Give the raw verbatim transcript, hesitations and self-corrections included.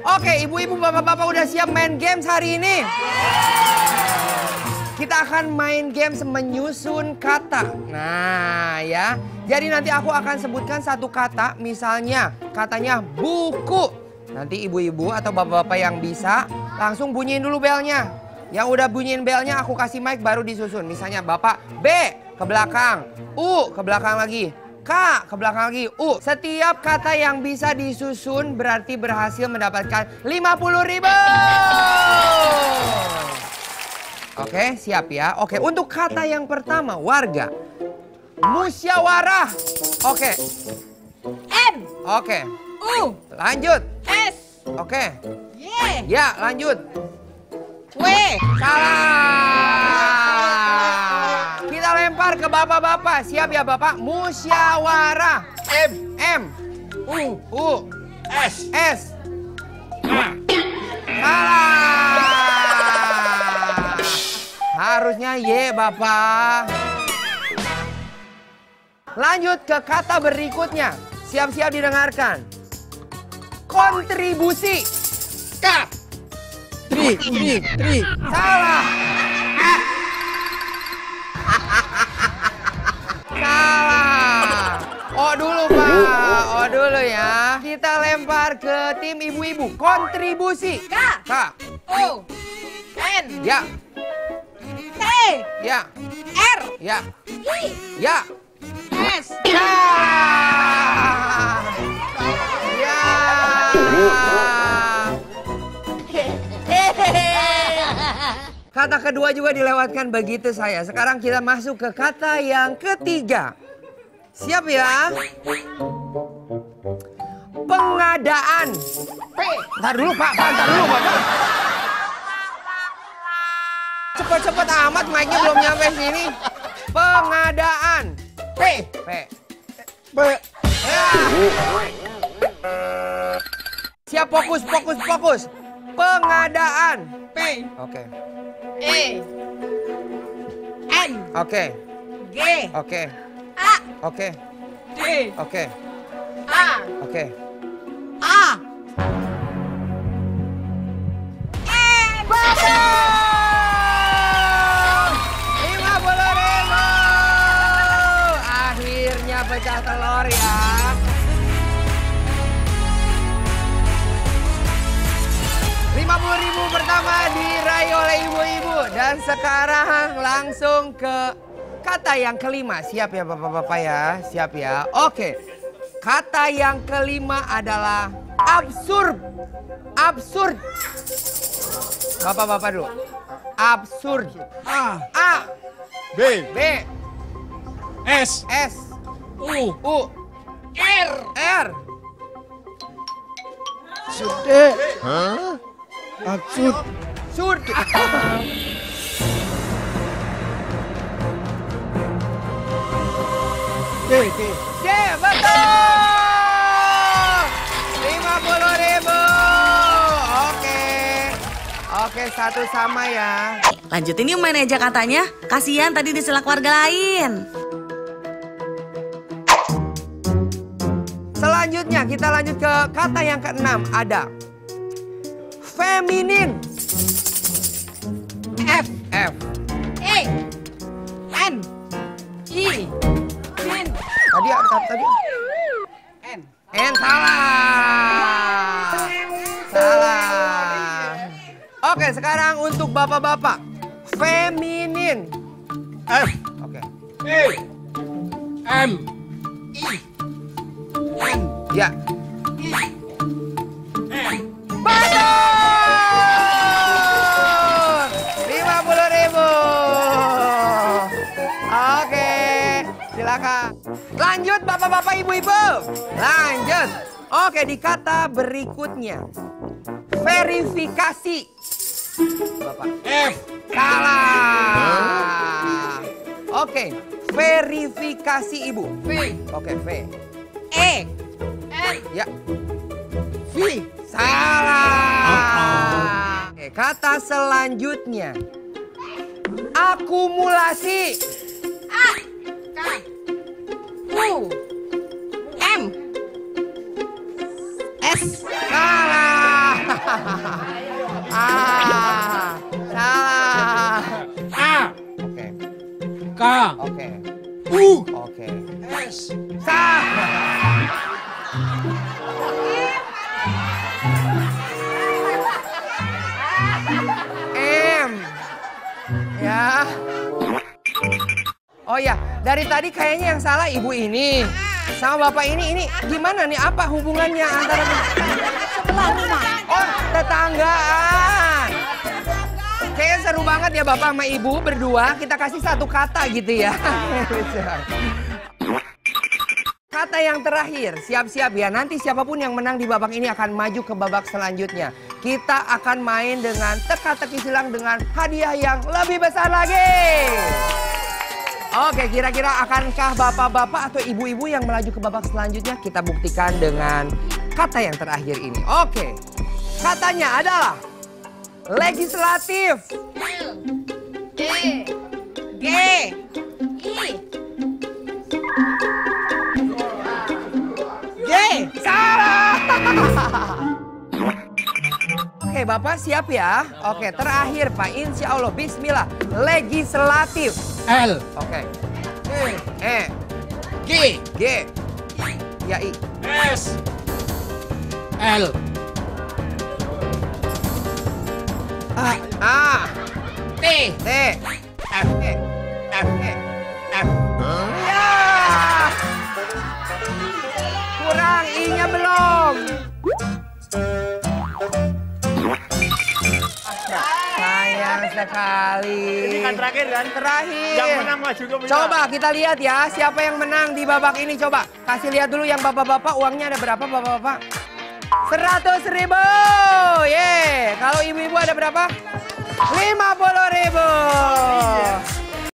Oke, ibu-ibu, bapak-bapak udah siap main games hari ini? Kita akan main games menyusun kata. Nah ya, jadi nanti aku akan sebutkan satu kata, misalnya katanya buku. Nanti ibu-ibu atau bapak-bapak yang bisa langsung bunyiin dulu belnya. Yang udah bunyiin belnya aku kasih mic baru disusun. Misalnya bapak B ke belakang, U ke belakang lagi, K ke belakang lagi, U. Setiap kata yang bisa disusun berarti berhasil mendapatkan lima puluh ribu. Oke, siap ya. Oke, untuk kata yang pertama, warga. Musyawarah. Oke. M. Oke. U. Lanjut. S. Oke. Y. Ya, lanjut. W. Salah. Kita lempar ke bapak-bapak. Siap ya bapak? Musyawarah. M. M. U. U. S. S. Salah. Harusnya Y bapak. Lanjut ke kata berikutnya. Siap-siap didengarkan. Kontribusi. K. Tri. Tri. Tri. Salah. Salah. Oh dulu pak. Oh dulu ya. Kita lempar ke tim ibu-ibu. Kontribusi. K. K. O. N. Ya. T. Ya. R. Ya. I. Ya. S. Ya. Ya. Kata kedua juga dilewatkan begitu saya. Sekarang kita masuk ke kata yang ketiga. Siap ya? Pengadaan. P. Ntar dulu Pak, Pak, ntar dulu Pak. Cepet-cepet amat, mic-nya belum nyampe sini. Pengadaan. P. P. B. Ya. Siap, fokus, fokus, fokus. Pengadaan. P. Oke. E. N. Oke. G. Oke. A. Oke. D. Oke. A. Oke. A. E. Betul! lima puluh ribu. Akhirnya pecah telur ya. lima puluh ribu pertama diraih oleh ibu-ibu. Dan sekarang langsung ke kata yang kelima. Siap ya bapak-bapak ya? Siap ya? Oke. Kata yang kelima adalah absurd. Absurd. Bapak-bapak dulu. Absurd. A. A. B. B. S. S. U. U. R. R. Sudah. Hah? Absurd. Surd. D. D. D. Betul. lima puluh ribu. Oke. Oke, satu sama ya. Lanjutin yuk main aja katanya. Kasihan tadi diselak warga lain. Selanjutnya kita lanjut ke kata yang keenam. Ada feminin. F. F. E. N. I. N. Tadi tadi N. N. Salah. Salah. Oke, sekarang untuk bapak-bapak. Feminin. F. Oke. E. M. I. N. Ya. I. N. Betul! lima puluh ribu. Oke, silakan. Lanjut bapak-bapak, ibu-ibu. Lanjut. Oke, di kata berikutnya. Verifikasi. Bapak. F. Salah. Oke, verifikasi ibu. V. Oke, V. E. N. Ya. V. Salah. Oke, kata selanjutnya. Akumulasi. A. K. U. M. S. Salah. M. Ya. Oh ya, dari tadi kayaknya yang salah ibu ini. Sama bapak ini, ini gimana nih? Apa hubungannya antara... Sebelah rumah. Oh, tetanggaan. Kayaknya seru banget ya bapak sama ibu berdua. Kita kasih satu kata gitu ya. Kata yang terakhir, siap-siap ya. Nanti siapapun yang menang di babak ini akan maju ke babak selanjutnya. Kita akan main dengan teka-teki silang dengan hadiah yang lebih besar lagi. Oke, kira-kira akankah bapak-bapak atau ibu-ibu yang melaju ke babak selanjutnya? Kita buktikan dengan kata yang terakhir ini. Oke, katanya adalah legislatif. G. G. I. G. Salah. Oke, Bapak siap ya? Oke, terakhir Pak, insya Allah, bismillah. Legislatif. L. Oke. E. E. G. G. Ya, I. S. L. A. A. T. T. F. E. F. E. F. Ya. Kurang, I-nya belum. Sayang sekali. Ini kan terakhir kan? Terakhir. Yang menang maju ke final. Coba kita lihat ya, siapa yang menang di babak ini. Coba kasih lihat dulu yang bapak-bapak, uangnya ada berapa bapak-bapak? Seratus ribu. Ye. Kalau ibu-ibu ada berapa? Lima puluh ribu.